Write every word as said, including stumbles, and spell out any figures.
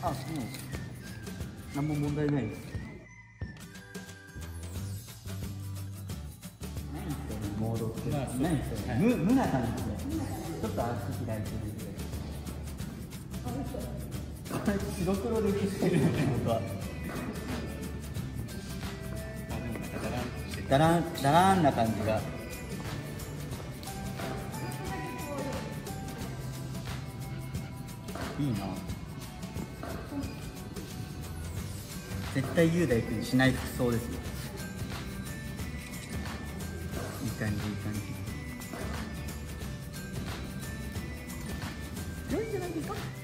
あ、もう何も問題ないです。何そのモードって、 まあそう何それ、 はい無無な感じでちょっと足開いてるんで、これ白黒で消してるってことはあでもなんかだらんとしてる。 だらんだらんな感じが。いいな。絶対雄大君しない服装ですよ。いい感じいい感じ。良いんじゃないですか。